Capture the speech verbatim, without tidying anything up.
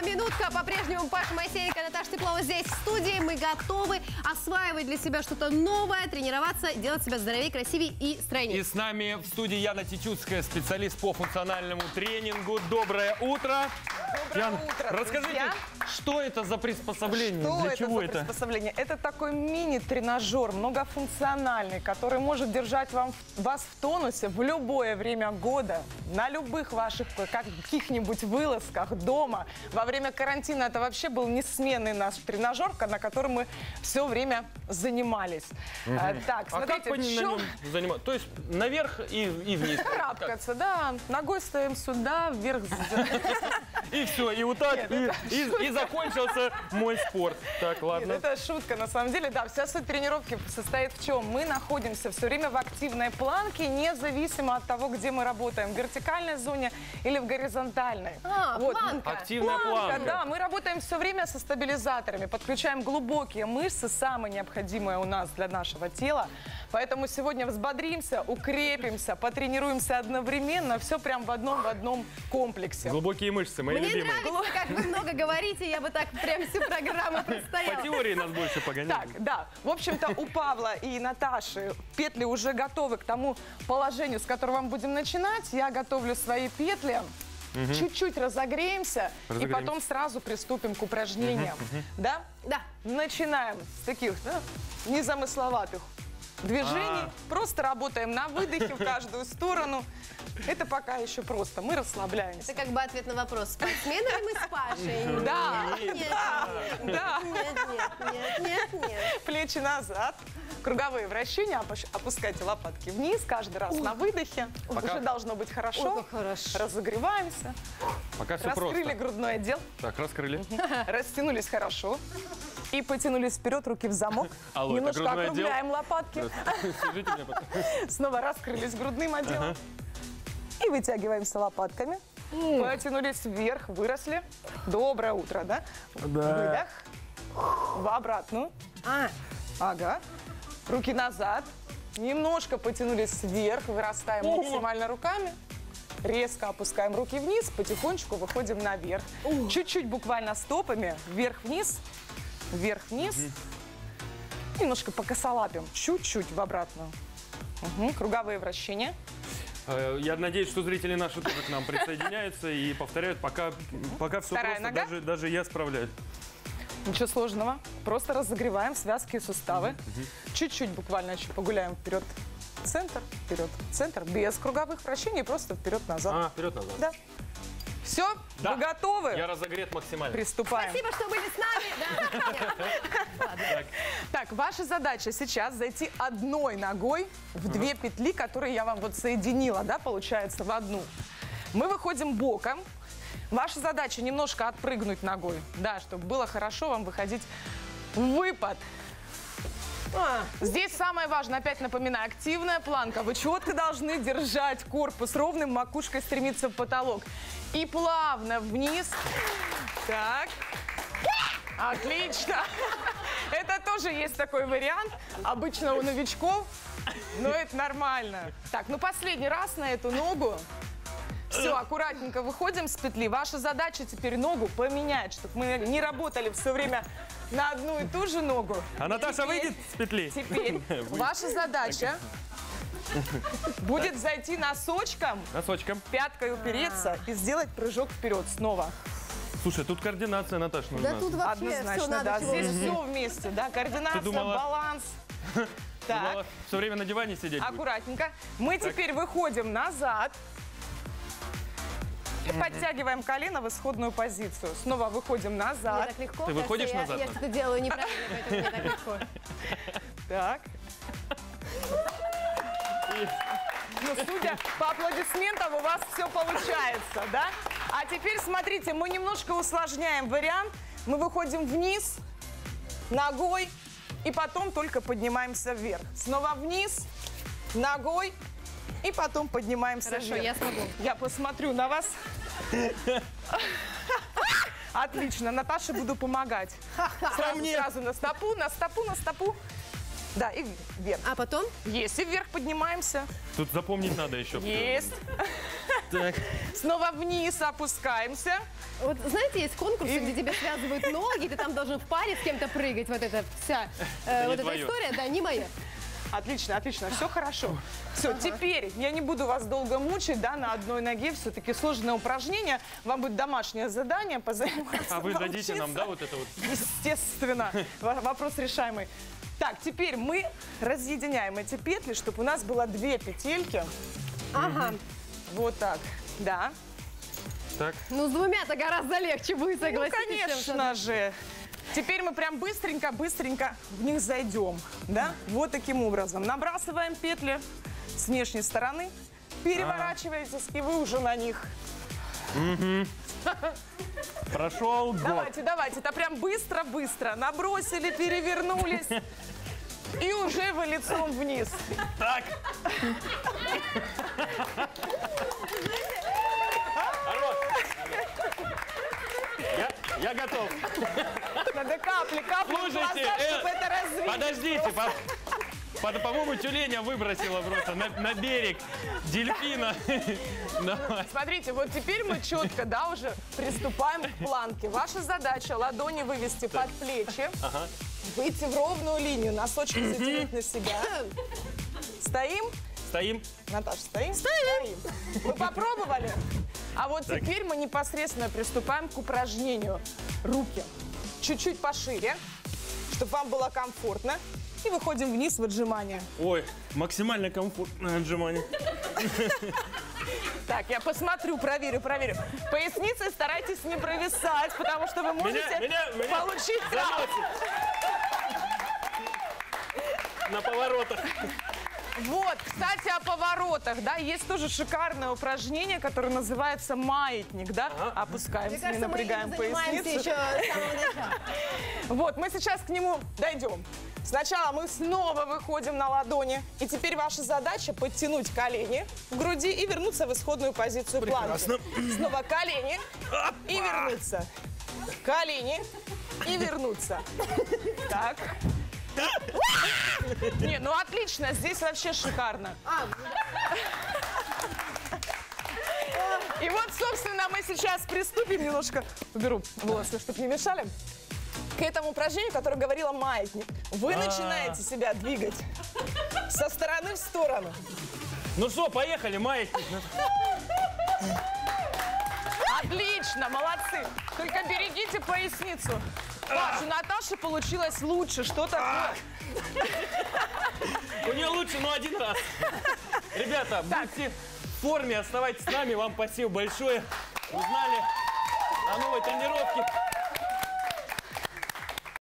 минутка. По-прежнему Паша Моисеенко, Наташа Теплова здесь в студии. Мы готовы осваивать для себя что-то новое, тренироваться, делать себя здоровее, красивее и стройнее. И с нами в студии Яна Тетюцкая, специалист по функциональному тренингу. Доброе утро. Доброе Ян, утро, расскажите, друзья. Что это за приспособление? Что Для это чего за это? приспособление? Это такой мини-тренажер, многофункциональный, который может держать вам, вас в тонусе в любое время года, на любых ваших каких-нибудь вылазках дома. Во время карантина это вообще был несменный наш тренажер, на котором мы все время занимались. Угу. А, так, а смотрите, как по в на чем... нем заниматься? То есть наверх и, и вниз? Карабкаться, да. Ногой стоим сюда, вверх. И все, и вот так, Нет, и, это и, и закончился мой спорт. Так, ладно. Нет, это шутка, на самом деле, да. Вся суть тренировки состоит в чем? Мы находимся все время в активной планке, независимо от того, где мы работаем, в вертикальной зоне или в горизонтальной. А, вот. планка. Активная планка. Да, мы работаем все время со стабилизаторами, подключаем глубокие мышцы, самые необходимые у нас для нашего тела. Поэтому сегодня взбодримся, укрепимся, потренируемся одновременно, все прям в одном в одном комплексе. Глубокие мышцы, мои Мне любимые. нравится, как вы много говорите, я бы так прям всю программу По простояла. теории нас больше погоняли. Так, да. В общем-то, у Павла и Наташи петли уже готовы к тому положению, с которого мы будем начинать. Я готовлю свои петли. Чуть-чуть разогреемся, Разогреемся. и потом сразу приступим к упражнениям. Да? Да. Начинаем с таких, да, незамысловатых движений. А. Просто работаем на выдохе в каждую сторону. Это пока еще просто. Мы расслабляемся. Это как бы ответ на вопрос, спортсмены ли мы с Пашей? Да, Нет, нет, да. нет, нет, нет, нет, нет. Плечи назад. Круговые вращения. Опу- Опускайте лопатки вниз. Каждый раз на выдохе. Пока- Уже должно быть хорошо. Ой, как хорошо. Разогреваемся. Пока все Раскрыли просто. грудной отдел. Так, раскрыли. Растянулись хорошо. И потянулись вперед, руки в замок. Алло, это Немножко грудной отдел? округляем лопатки. Свяжите меня потом. Снова раскрылись грудным отделом. И вытягиваемся лопатками. Потянулись вверх, выросли. Доброе утро, да? Да. Выдох. В обратную. А, Ага. Руки назад. Немножко потянулись вверх, вырастаем Ого. максимально руками. Резко опускаем руки вниз, потихонечку выходим наверх. Чуть-чуть буквально стопами. Вверх-вниз, вверх-вниз. Немножко покосолапим. Чуть-чуть в обратную. Угу. Круговые вращения. Э, Я надеюсь, что зрители наши тоже к нам присоединяются и повторяют, пока, пока все Вторая просто, нога. даже, даже я справляюсь. Ничего сложного. Просто разогреваем связки и суставы. Чуть-чуть буквально чуть погуляем вперед. Центр, вперед, центр. Без круговых вращений, просто вперед-назад. А, вперед-назад. Да. Все? Да. Вы готовы? Я разогрет максимально. Приступаем. спасибо, что были с нами. Да. Так, Так, ваша задача сейчас зайти одной ногой в две петли, которые я вам вот соединила, да, получается, в одну. Мы выходим боком. Ваша задача немножко отпрыгнуть ногой, да, чтобы было хорошо вам выходить в выпад. А, Здесь самое важное, опять напоминаю, активная планка. Вы четко должны держать корпус ровным, макушкой стремиться в потолок. И плавно вниз. Так. Отлично. Это тоже есть такой вариант. Обычно у новичков, но это нормально. Так, ну последний раз на эту ногу. Все, аккуратненько выходим с петли. Ваша задача теперь ногу поменять, чтобы мы не работали все время на одну и ту же ногу. а Наташа Теперь- выйдет с петли? Теперь ваша задача будет зайти носочком, Носочком. пяткой упереться и сделать прыжок вперед снова. Слушай, тут координация, Наташа, нужна. да тут вообще все Однозначно, надо. да. чего Здесь угодно. все вместе, да. Координация, думала- баланс. Так, Все время на диване сидеть будет. аккуратненько. Мы теперь выходим назад. И подтягиваем колено в исходную позицию. Снова выходим Мне назад. так легко. Ты кажется, выходишь я- назад, Я да? что-то делаю неправильно, поэтому мне так легко. Так. Ну, судя по аплодисментам, у вас все получается, да? А теперь, смотрите, мы немножко усложняем вариант. Мы выходим вниз ногой и потом только поднимаемся вверх. Снова вниз ногой и потом поднимаемся Хорошо, вверх. я смогу. Я посмотрю на вас. Отлично, Наташе буду помогать. Сразу, сразу на стопу, на стопу, на стопу. Да, и вверх. А потом? Есть, и вверх поднимаемся. Тут запомнить надо еще. Есть. Так. Снова вниз опускаемся. Вот знаете, есть конкурсы, где тебе связывают ноги, ты там должен в паре с кем-то прыгать. Вот эта вся э, не вот эта твое. история, да, не моя. Отлично, отлично, все хорошо. Все, теперь я не буду вас долго мучить, да, на одной ноге, все-таки сложное упражнение. Вам будет домашнее задание позаниматься. А вы дадите нам, да, вот это вот? Естественно, Во- вопрос решаемый. Так, теперь мы разъединяем эти петли, чтобы у нас было две петельки. Ага. Вот так, да. Так. Ну, с двумя-то гораздо легче будет, Ну, согласитесь. чем с конечно же. Теперь мы прям быстренько-быстренько в них зайдем, да? Вот таким образом. Набрасываем петли с внешней стороны, переворачиваетесь, и вы уже на них. Прошел год. Давайте, давайте, это прям быстро-быстро. Набросили, перевернулись, и уже вы лицом вниз. Так. Хорош. Я, я готов. Надо капли, капли в Слушайте, глаза, э, чтобы это развить. Подождите, по- по- по-моему, тюленя выбросила просто на, на берег дельфина. Давай. Смотрите, вот теперь мы четко, да, уже приступаем к планке. Ваша задача ладони вывести под плечи, Ага. выйти в ровную линию, носочки затянуть на себя. Стоим? Стоим. Наташа, стоим? Стоим. Вы попробовали? А вот теперь мы непосредственно приступаем к упражнению. Руки чуть-чуть пошире, чтобы вам было комфортно. И выходим вниз в отжимание. Ой, максимально комфортное отжимание. Так, я посмотрю, проверю, проверю. Поясницей старайтесь не провисать, потому что вы можете меня- меня получить травму. Заносит. На поворотах. Вот, кстати, о поворотах, да, есть тоже шикарное упражнение, которое называется маятник, да. Опускаемся, Мне не кажется, мы напрягаем этим занимаемся поясницу. еще с самого начала. Вот, мы сейчас к нему дойдем. Сначала мы снова выходим на ладони. И теперь ваша задача подтянуть колени к груди и вернуться в исходную позицию планки. Снова колени и вернуться. Колени и вернуться. Так. Не, ну отлично, здесь вообще шикарно. И вот, собственно, мы сейчас приступим, немножко уберу волосы, чтобы не мешали, к этому упражнению, которое говорила маятник. Вы начинаете себя двигать со стороны в сторону. Ну что, поехали, маятник. Отлично, молодцы. Только берегите поясницу. Паш, у Наташи получилось лучше. Что такое? У нее лучше, но один раз. Ребята, будьте в форме, оставайтесь с нами. Вам спасибо большое. Узнали о новой тренировке.